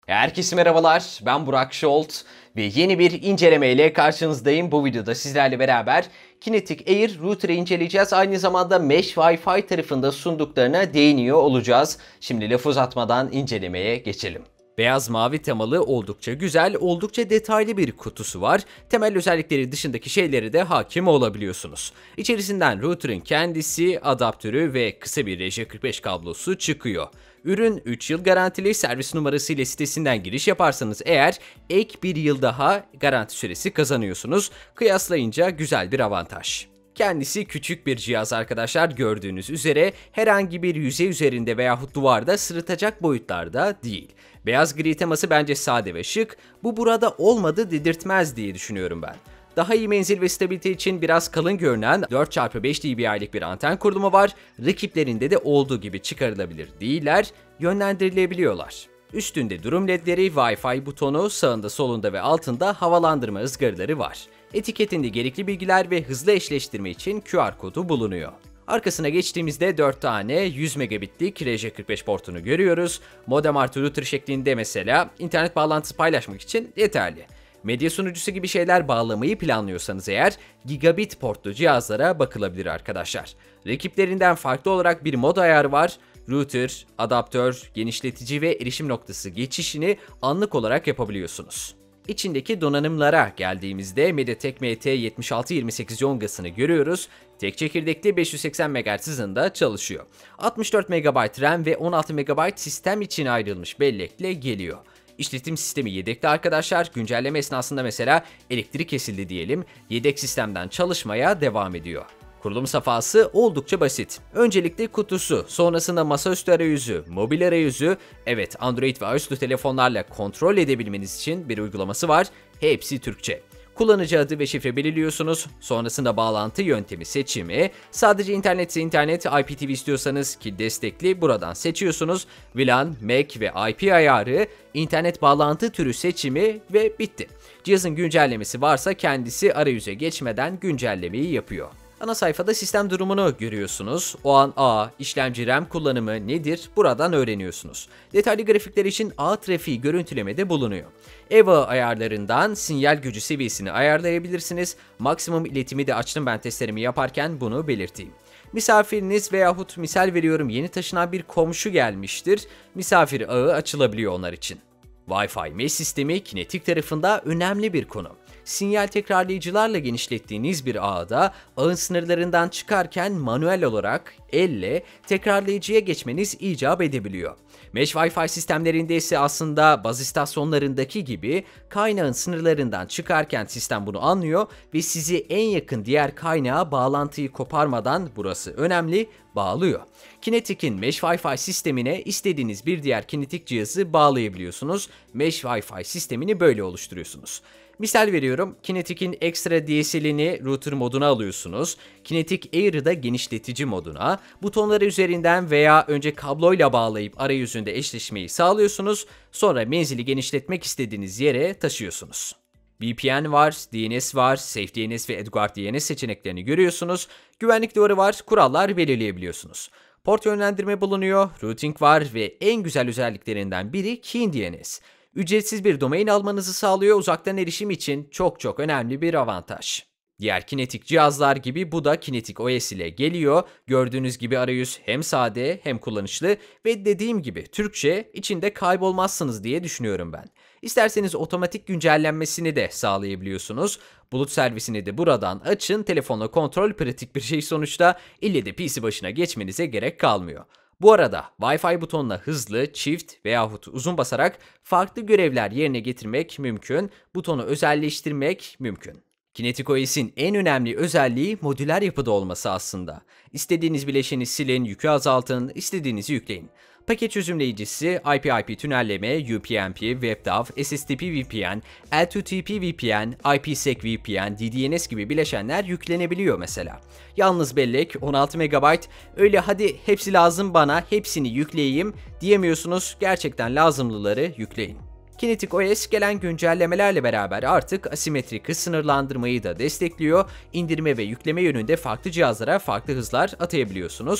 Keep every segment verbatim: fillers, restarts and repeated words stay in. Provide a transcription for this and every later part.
Herkese merhabalar, ben Burak Şolt ve yeni bir inceleme ile karşınızdayım. Bu videoda sizlerle beraber Kinetic Air Router'ı inceleyeceğiz. Aynı zamanda Mesh Wi-Fi tarafında sunduklarına değiniyor olacağız. Şimdi laf uzatmadan incelemeye geçelim. Beyaz mavi temalı oldukça güzel, oldukça detaylı bir kutusu var. Temel özellikleri dışındaki şeyleri de hakim olabiliyorsunuz. İçerisinden router'ın kendisi, adaptörü ve kısa bir R J kırk beş kablosu çıkıyor. Ürün üç yıl garantili, servis numarası ile sitesinden giriş yaparsanız eğer ek bir yıl daha garanti süresi kazanıyorsunuz. Kıyaslayınca güzel bir avantaj. Kendisi küçük bir cihaz arkadaşlar, gördüğünüz üzere herhangi bir yüzey üzerinde veyahut duvarda sırıtacak boyutlarda değil. Beyaz gri teması bence sade ve şık, bu burada olmadı dedirtmez diye düşünüyorum ben. Daha iyi menzil ve stabilite için biraz kalın görünen dört çarpı beş dB'lik bir anten kurulumu var. Rakiplerinde de olduğu gibi çıkarılabilir değiller, yönlendirilebiliyorlar. Üstünde durum ledleri, Wi-Fi butonu, sağında solunda ve altında havalandırma ızgaraları var. Etiketinde gerekli bilgiler ve hızlı eşleştirme için Q R kodu bulunuyor. Arkasına geçtiğimizde dört tane yüz megabitlik R J kırk beş portunu görüyoruz. Modem artı router şeklinde mesela internet bağlantısı paylaşmak için yeterli. Medya sunucusu gibi şeyler bağlamayı planlıyorsanız eğer gigabit portlu cihazlara bakılabilir arkadaşlar. Rakiplerinden farklı olarak bir mod ayarı var. Router, adaptör, genişletici ve erişim noktası geçişini anlık olarak yapabiliyorsunuz. İçindeki donanımlara geldiğimizde MediaTek M T yetmiş altı yirmi sekiz Yongas'ını görüyoruz. Tek çekirdekli beş yüz seksen megahertz hızında çalışıyor. altmış dört megabayt RAM ve on altı megabayt sistem için ayrılmış bellekle geliyor. İşletim sistemi yedekli arkadaşlar. Güncelleme esnasında mesela elektrik kesildi diyelim, yedek sistemden çalışmaya devam ediyor. Kurulum safhası oldukça basit. Öncelikle kutusu, sonrasında masaüstü arayüzü, mobil arayüzü, evet Android ve iOS'lu telefonlarla kontrol edebilmeniz için bir uygulaması var. Hepsi Türkçe. Kullanıcı adı ve şifre belirliyorsunuz. Sonrasında bağlantı yöntemi seçimi. Sadece internetse internet, I P T V istiyorsanız ki destekli buradan seçiyorsunuz. V LAN, M A C ve I P ayarı, internet bağlantı türü seçimi ve bitti. Cihazın güncellemesi varsa kendisi arayüze geçmeden güncellemeyi yapıyor. Ana sayfada sistem durumunu görüyorsunuz. O an ağ, işlemci RAM kullanımı nedir buradan öğreniyorsunuz. Detaylı grafikler için ağ trafiği görüntülemede bulunuyor. Ev ağı ayarlarından sinyal gücü seviyesini ayarlayabilirsiniz. Maksimum iletimi de açtım ben testlerimi yaparken, bunu belirteyim. Misafiriniz veyahut misal veriyorum yeni taşınan bir komşu gelmiştir. Misafir ağı açılabiliyor onlar için. Wi-Fi mesh sistemi Kinetic tarafında önemli bir konu. Sinyal tekrarlayıcılarla genişlettiğiniz bir ağda ağın sınırlarından çıkarken manuel olarak elle tekrarlayıcıya geçmeniz icap edebiliyor. Mesh Wi-Fi sistemlerinde ise aslında baz istasyonlarındaki gibi kaynağın sınırlarından çıkarken sistem bunu anlıyor ve sizi en yakın diğer kaynağa bağlantıyı koparmadan, burası önemli, bağlıyor. Kinetic'in Mesh Wi-Fi sistemine istediğiniz bir diğer Kinetic cihazı bağlayabiliyorsunuz. Mesh Wi-Fi sistemini böyle oluşturuyorsunuz. Misal veriyorum, Kinetic'in ekstra D S L'ini router moduna alıyorsunuz. Kinetic Air'ı da genişletici moduna, butonları üzerinden veya önce kabloyla bağlayıp arayüzünde eşleşmeyi sağlıyorsunuz. Sonra menzili genişletmek istediğiniz yere taşıyorsunuz. V P N var, D N S var, SafeDNS ve Edgeguard D N S seçeneklerini görüyorsunuz. Güvenlik duvarı var, kurallar belirleyebiliyorsunuz. Port yönlendirme bulunuyor, routing var ve en güzel özelliklerinden biri KeenDNS. Ücretsiz bir domain almanızı sağlıyor, uzaktan erişim için çok çok önemli bir avantaj. Diğer Kinetic cihazlar gibi bu da Kinetic O S ile geliyor. Gördüğünüz gibi arayüz hem sade hem kullanışlı ve dediğim gibi Türkçe, içinde kaybolmazsınız diye düşünüyorum ben. İsterseniz otomatik güncellenmesini de sağlayabiliyorsunuz. Bulut servisini de buradan açın, telefonla kontrol pratik bir şey sonuçta, ille de P C başına geçmenize gerek kalmıyor. Bu arada Wi-Fi butonuna hızlı, çift veyahut uzun basarak farklı görevler yerine getirmek mümkün, butonu özelleştirmek mümkün. Kinetic O S'in en önemli özelliği modüler yapıda olması aslında. İstediğiniz bileşeni silin, yükü azaltın, istediğinizi yükleyin. Paket çözümleyicisi, I P I P tünelleme, U P n P, WebDAV, S S T P V P N, L iki T P V P N, IPsec V P N, D D N S gibi bileşenler yüklenebiliyor mesela. Yalnız bellek on altı megabayt, öyle hadi hepsi lazım bana, hepsini yükleyeyim diyemiyorsunuz, gerçekten lazımlıları yükleyin. Kinetic O S gelen güncellemelerle beraber artık asimetrik hız sınırlandırmayı da destekliyor. İndirme ve yükleme yönünde farklı cihazlara farklı hızlar atayabiliyorsunuz.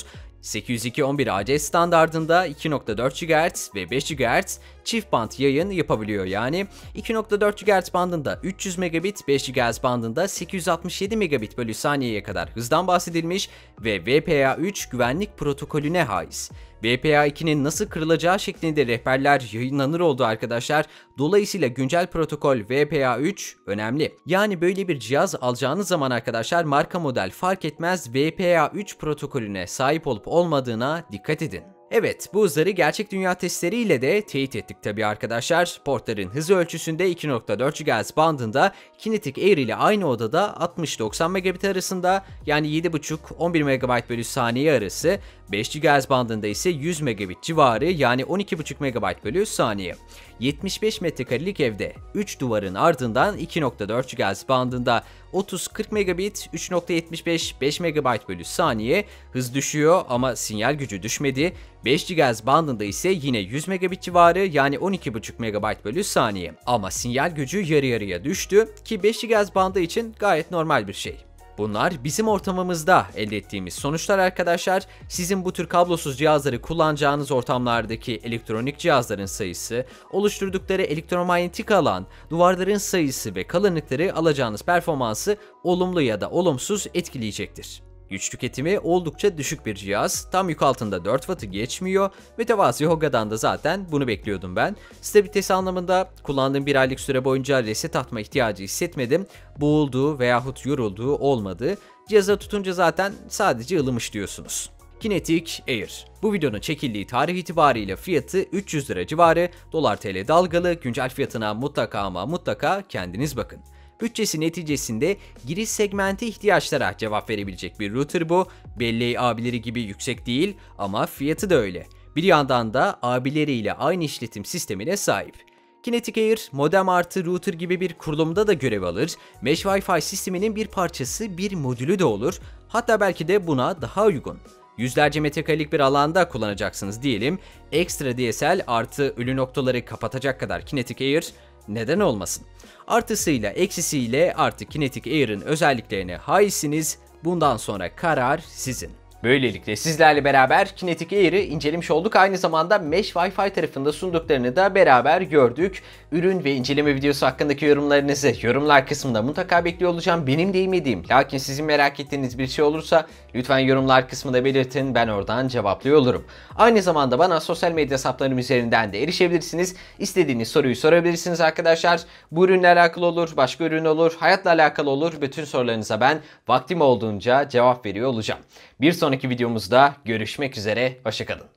sekiz yüz iki nokta on bir A C standardında iki nokta dört gigahertz ve beş gigahertz çift band yayın yapabiliyor yani. iki nokta dört gigahertz bandında üç yüz megabit, beş gigahertz bandında sekiz yüz altmış yedi megabit bölü saniyeye kadar hızdan bahsedilmiş ve V P A üç güvenlik protokolüne haiz. V P A ikinin nasıl kırılacağı şeklinde rehberler yayınlanır oldu arkadaşlar. Dolayısıyla güncel protokol V P A üç önemli. Yani böyle bir cihaz alacağınız zaman arkadaşlar marka model fark etmez V P A üç protokolüne sahip olup olmadığına dikkat edin. Evet, bu hızları gerçek dünya testleriyle de teyit ettik tabi arkadaşlar. Portların hızı ölçüsünde iki nokta dört gigahertz bandında Kinetic Air ile aynı odada altmış doksan megabit arasında, yani yedi buçuk on bir megabayt bölü saniye arası, beş gigahertz bandında ise yüz megabit civarı, yani on iki buçuk megabayt bölü saniye. yetmiş beş metrekarelik evde üç duvarın ardından iki nokta dört gigahertz bandında otuz kırk megabit, üç nokta yetmiş beş beş megabayt bölü saniye hız düşüyor ama sinyal gücü düşmedi. beş gigahertz bandında ise yine yüz megabit civarı, yani on iki buçuk megabayt bölü saniye. Ama sinyal gücü yarı yarıya düştü ki beş gigahertz bandı için gayet normal bir şey. Bunlar bizim ortamımızda elde ettiğimiz sonuçlar arkadaşlar. Sizin bu tür kablosuz cihazları kullanacağınız ortamlardaki elektronik cihazların sayısı, oluşturdukları elektromanyetik alan, duvarların sayısı ve kalınlıkları alacağınız performansı olumlu ya da olumsuz etkileyecektir. Güç tüketimi oldukça düşük bir cihaz. Tam yük altında dört wattı geçmiyor. Mütevazi Hogga'dan da zaten bunu bekliyordum ben. Stabilitesi anlamında kullandığım bir aylık süre boyunca reset atma ihtiyacı hissetmedim. Boğulduğu veyahut yorulduğu olmadı. Cihaza tutunca zaten sadece ılımış diyorsunuz. Kinetic Air. Bu videonun çekildiği tarih itibariyle fiyatı üç yüz lira civarı. Dolar T L dalgalı. Güncel fiyatına mutlaka ama mutlaka kendiniz bakın. Bütçesi neticesinde giriş segmenti ihtiyaçlara cevap verebilecek bir router bu. Belleği abileri gibi yüksek değil ama fiyatı da öyle. Bir yandan da abileriyle aynı işletim sistemine sahip. Kinetic Air, modem artı router gibi bir kurulumda da görev alır. Mesh Wi-Fi sisteminin bir parçası, bir modülü de olur. Hatta belki de buna daha uygun. Yüzlerce metrekarelik bir alanda kullanacaksınız diyelim. Ekstra D S L artı ölü noktaları kapatacak kadar Kinetic Air neden olmasın? Artısıyla eksisiyle artık Kinetic Air'ın özelliklerine haizsiniz. Bundan sonra karar sizin. Böylelikle sizlerle beraber Kinetic Air'i incelemiş olduk. Aynı zamanda Mesh Wi-Fi tarafında sunduklarını da beraber gördük. Ürün ve inceleme videosu hakkındaki yorumlarınızı yorumlar kısmında mutlaka bekliyor olacağım. Benim değinmediğim, lakin sizin merak ettiğiniz bir şey olursa lütfen yorumlar kısmında belirtin. Ben oradan cevaplıyor olurum. Aynı zamanda bana sosyal medya hesaplarım üzerinden de erişebilirsiniz. İstediğiniz soruyu sorabilirsiniz arkadaşlar. Bu ürünle alakalı olur, başka ürün olur, hayatla alakalı olur. Bütün sorularınıza ben vaktim olduğunca cevap veriyor olacağım. Bir sonraki videomuzda görüşmek üzere. Hoşça kalın.